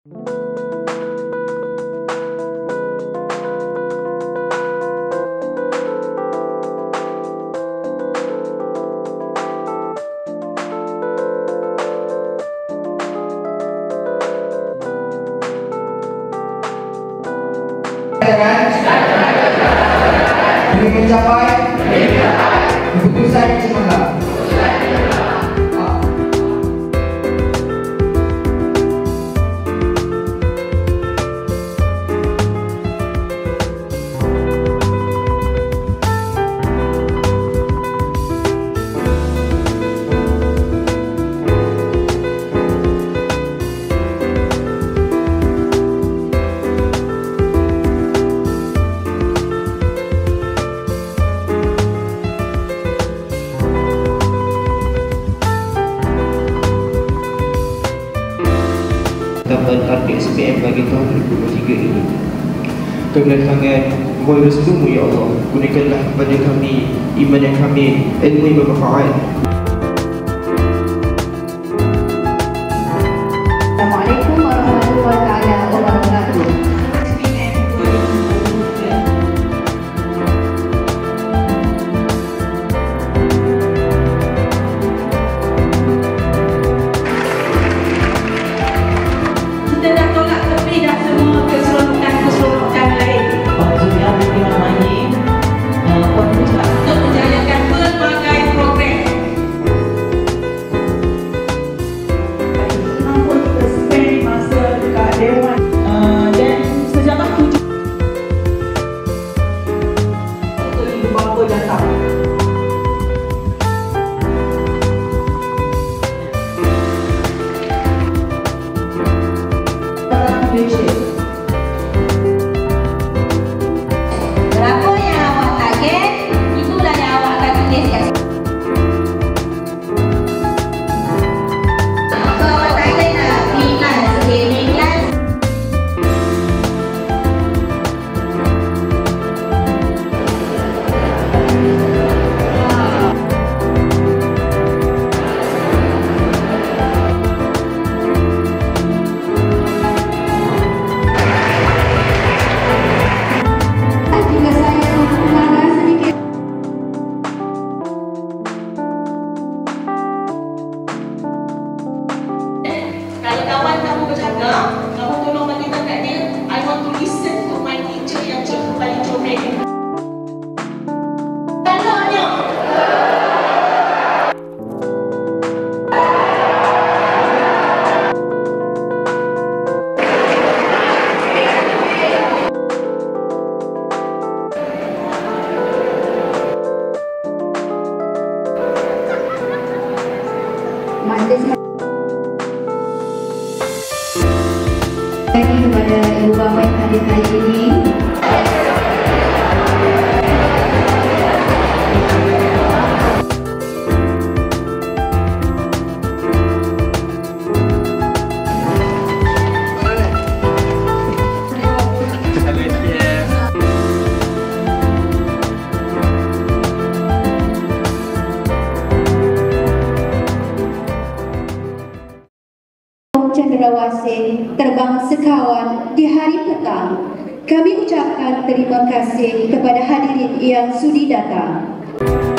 Demi mencapai keputusan semangat. Dapat target SPM bagi tahun 2023 ini. Kami datangkan mohon restumu ya Allah, berikanlah kepada kami iman yang kami, ilmu yang bermanfaat. Assalamualaikum warahmatullahi wabarakatuh. Kita dah tolak tepi dah semua keseronokan lain. Maksudnya kita main untuk menjalankan pelbagai program. Mampu kita spend masa dekat Dewan dan sejarah 7 untuk ibu bapa datang. Berapa yang awak target, itulah yang awak akan tulis kat sini. Apa awak target nak B+, B+. Jika saya mengarah sedikit. Kalau kawan kamu berjaga, kamu tolong bagi kat dia, I want to listen to my teacher yang cikgu paling comel. Kalanya. Majlis lagi kepada ibu bapa yang hadir hari ini. Cendrawasih terbang sekawan di hari petang. Kami ucapkan terima kasih kepada hadirin yang sudi datang.